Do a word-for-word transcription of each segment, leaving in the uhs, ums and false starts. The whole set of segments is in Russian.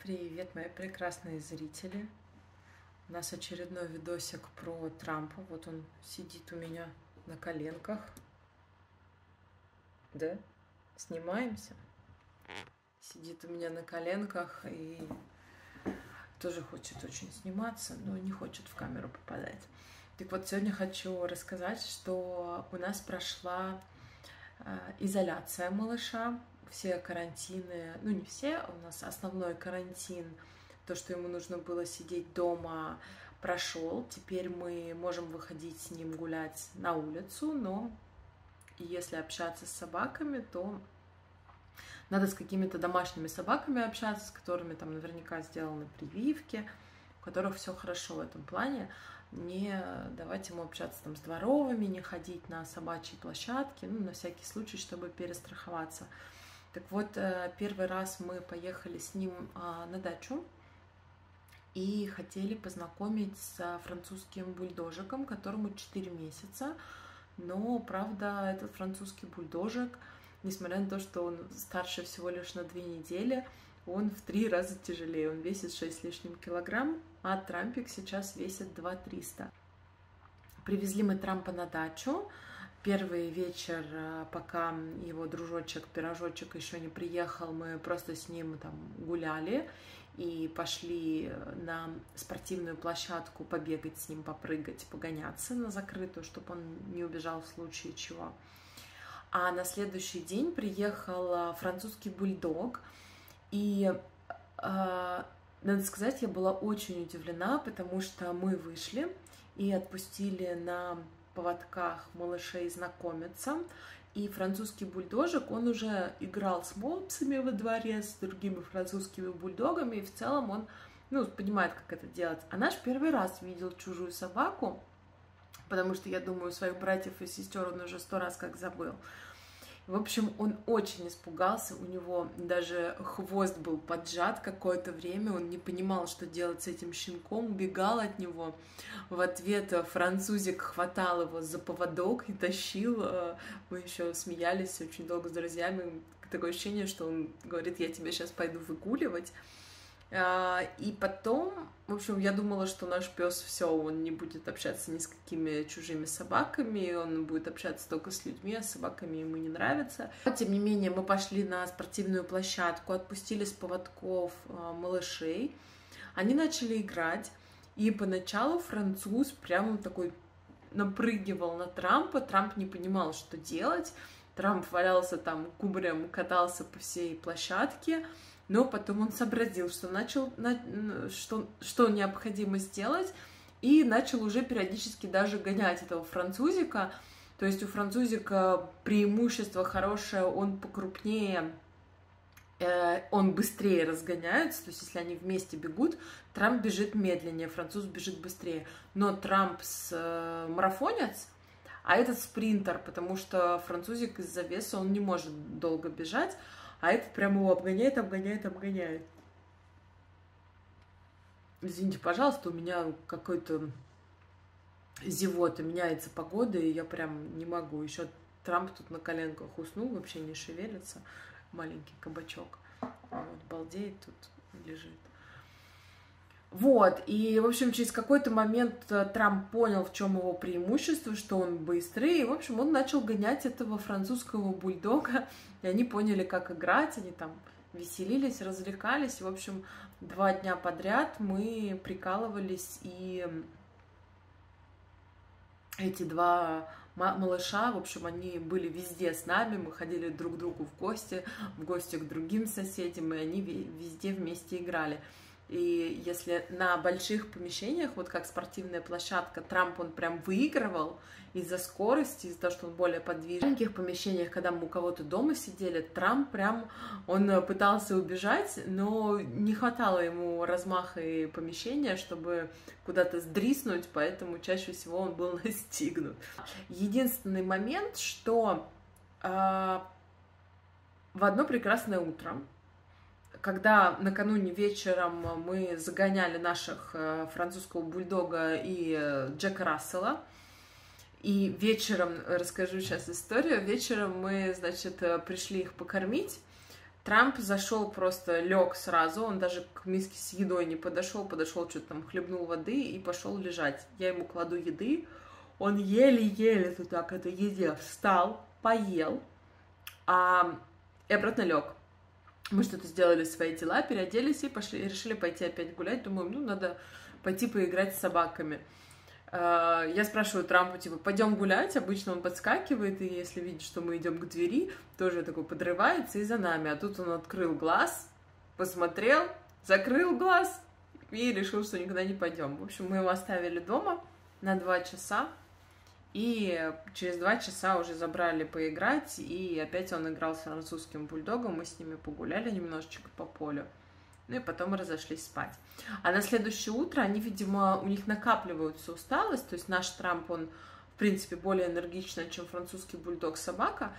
Привет, мои прекрасные зрители! У нас очередной видосик про Трампа. Вот он сидит у меня на коленках. Да? Снимаемся. Сидит у меня на коленках и тоже хочет очень сниматься, но не хочет в камеру попадать. Так вот, сегодня хочу рассказать, что у нас прошла изоляция малыша. Все карантины, ну не все, у нас основной карантин, то, что ему нужно было сидеть дома, прошел. Теперь мы можем выходить с ним гулять на улицу, но если общаться с собаками, то надо с какими-то домашними собаками общаться, с которыми там наверняка сделаны прививки, у которых все хорошо в этом плане. Не давать ему общаться там с дворовыми, не ходить на собачьи площадки, ну, на всякий случай, чтобы перестраховаться. Так вот, первый раз мы поехали с ним на дачу и хотели познакомить с французским бульдожиком, которому четыре месяца. Но, правда, этот французский бульдожик, несмотря на то, что он старше всего лишь на две недели, он в три раза тяжелее. Он весит шесть с лишним килограмм, а Трампик сейчас весит два триста. Привезли мы Трампа на дачу. Первый вечер, пока его дружочек, пирожочек еще не приехал, мы просто с ним там гуляли и пошли на спортивную площадку побегать с ним, попрыгать, погоняться на закрытую, чтобы он не убежал в случае чего. А на следующий день приехал французский бульдог, и, э, надо сказать, я была очень удивлена, потому что мы вышли и отпустили на поводках малышей знакомиться, и французский бульдожик, он уже играл с мопсами во дворе, с другими французскими бульдогами, и в целом он, ну, понимает, как это делать. А наш первый раз видел чужую собаку, потому что, я думаю, своих братьев и сестер он уже сто раз как забыл. В общем, он очень испугался, у него даже хвост был поджат какое-то время, он не понимал, что делать с этим щенком, убегал от него. В ответ французик хватал его за поводок и тащил. Мы еще смеялись очень долго с друзьями. Такое ощущение, что он говорит: я тебя сейчас пойду выгуливать. И потом, в общем, я думала, что наш пес все, он не будет общаться ни с какими чужими собаками, он будет общаться только с людьми, а с собаками ему не нравится. Но, тем не менее, мы пошли на спортивную площадку, отпустили с поводков малышей, они начали играть, и поначалу француз прямо такой напрыгивал на Трампа, Трамп не понимал, что делать, Трамп валялся там кубарем, катался по всей площадке. Но потом он сообразил, что, начал, что, что необходимо сделать, и начал уже периодически даже гонять этого французика. То есть у французика преимущество хорошее, он покрупнее, э, он быстрее разгоняется. То есть если они вместе бегут, Трамп бежит медленнее, француз бежит быстрее. Но Трамп с, э, марафонец, а этот спринтер, потому что французик из-за веса, он не может долго бежать. А этот прямо его обгоняет, обгоняет, обгоняет. Извините, пожалуйста, у меня какой-то зевота, меняется погода, и я прям не могу. Еще Трамп тут на коленках уснул, вообще не шевелится. Маленький кабачок. Вот, балдеет тут, лежит. Вот, и, в общем, через какой-то момент Трамп понял, в чем его преимущество, что он быстрый, и, в общем, он начал гонять этого французского бульдога, и они поняли, как играть, они там веселились, развлекались, и, в общем, два дня подряд мы прикалывались, и эти два малыша, в общем, они были везде с нами, мы ходили друг к другу в гости, в гости к другим соседям, и они везде вместе играли. И если на больших помещениях, вот как спортивная площадка, Трамп, он прям выигрывал из-за скорости, из-за того, что он более подвижный. В маленьких помещениях, когда мы у кого-то дома сидели, Трамп прям, он пытался убежать, но не хватало ему размаха и помещения, чтобы куда-то сдриснуть, поэтому чаще всего он был настигнут. Единственный момент, что э, в одно прекрасное утро, когда накануне вечером мы загоняли наших французского бульдога и Джека Рассела, и вечером, расскажу сейчас историю, вечером мы, значит, пришли их покормить, Трамп зашел просто, лег сразу, он даже к миске с едой не подошел, подошел, что-то там хлебнул воды и пошел лежать. Я ему кладу еды, он еле-еле туда к этой еде встал, поел, а... и обратно лег. Мы что-то сделали свои дела, переоделись и пошли, решили пойти опять гулять. Думаю, ну, надо пойти поиграть с собаками. Я спрашиваю Трампа, типа, пойдем гулять? Обычно он подскакивает, и если видит, что мы идем к двери, тоже такой подрывается и за нами. А тут он открыл глаз, посмотрел, закрыл глаз и решил, что никуда не пойдем. В общем, мы его оставили дома на два часа. И через два часа уже забрали поиграть, и опять он играл с французским бульдогом, мы с ними погуляли немножечко по полю, ну и потом разошлись спать. А на следующее утро они, видимо, у них накапливается усталость, то есть наш Трамп, он, в принципе, более энергичный, чем французский бульдог-собака,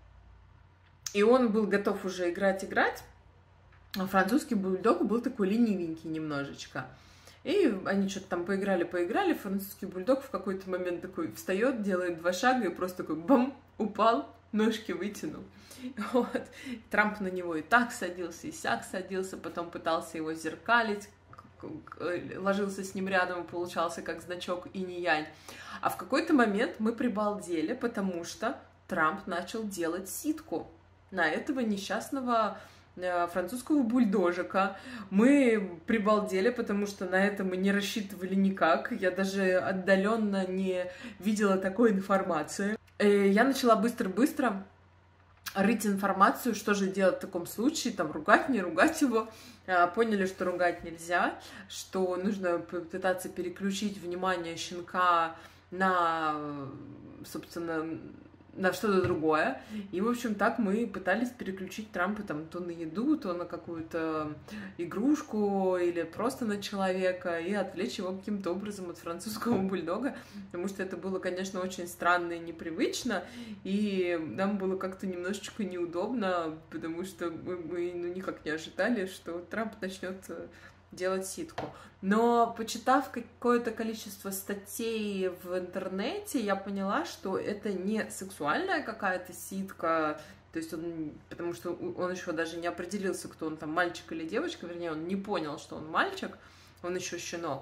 и он был готов уже играть-играть, а французский бульдог был такой ленивенький немножечко. И они что-то там поиграли-поиграли, французский бульдог в какой-то момент такой встает, делает два шага и просто такой бам, упал, ножки вытянул. Вот. Трамп на него и так садился, и сяк садился, потом пытался его зеркалить, ложился с ним рядом, и получался как значок инь-янь. А в какой-то момент мы прибалдели, потому что Трамп начал делать ситку на этого несчастного французского бульдожика. Мы прибалдели, потому что на это мы не рассчитывали никак. Я даже отдаленно не видела такой информации. И я начала быстро-быстро рыть информацию, что же делать в таком случае, там, ругать, не ругать его. Поняли, что ругать нельзя, что нужно пытаться переключить внимание щенка на, собственно, на что-то другое. И, в общем, так мы пытались переключить Трампа там то на еду, то на какую-то игрушку или просто на человека и отвлечь его каким-то образом от французского бульдога, потому что это было, конечно, очень странно и непривычно, и нам было как-то немножечко неудобно, потому что мы, мы ну, никак не ожидали, что Трамп начнет делать ситку. Но, почитав какое-то количество статей в интернете, я поняла, что это не сексуальная какая-то ситка, то есть он, потому что он еще даже не определился, кто он там, мальчик или девочка, вернее, он не понял, что он мальчик, он еще щенок.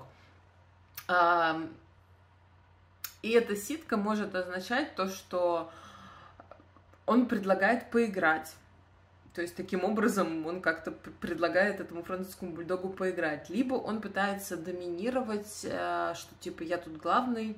И эта ситка может означать то, что он предлагает поиграть. То есть, таким образом, он как-то предлагает этому французскому бульдогу поиграть. Либо он пытается доминировать, что, типа, я тут главный.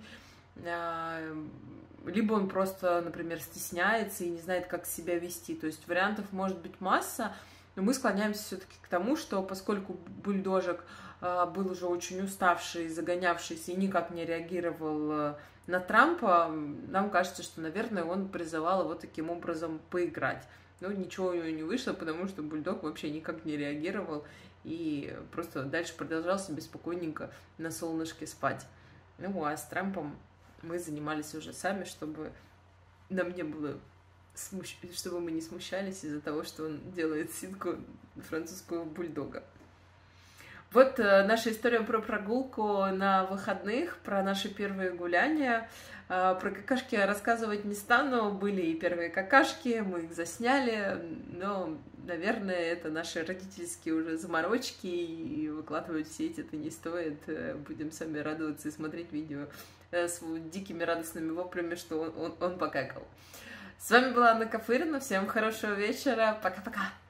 Либо он просто, например, стесняется и не знает, как себя вести. То есть, вариантов может быть масса. Но мы склоняемся все-таки к тому, что поскольку бульдожек был уже очень уставший, загонявшийся и никак не реагировал на Трампа, нам кажется, что, наверное, он призывал его таким образом поиграть. Но ничего у него не вышло, потому что бульдог вообще никак не реагировал и просто дальше продолжал себе спокойненько на солнышке спать. Ну, а с Трампом мы занимались уже сами, чтобы нам не было, смущ... чтобы мы не смущались из-за того, что он делает ситку французского бульдога. Вот э, наша история про прогулку на выходных, про наши первые гуляния. Э, про какашки я рассказывать не стану, были и первые какашки, мы их засняли, но, наверное, это наши родительские уже заморочки, и выкладывать в сеть это не стоит. Будем сами радоваться и смотреть видео э, с дикими радостными воплями, что он, он, он покакал. С вами была Анна Кафырина, всем хорошего вечера, пока-пока!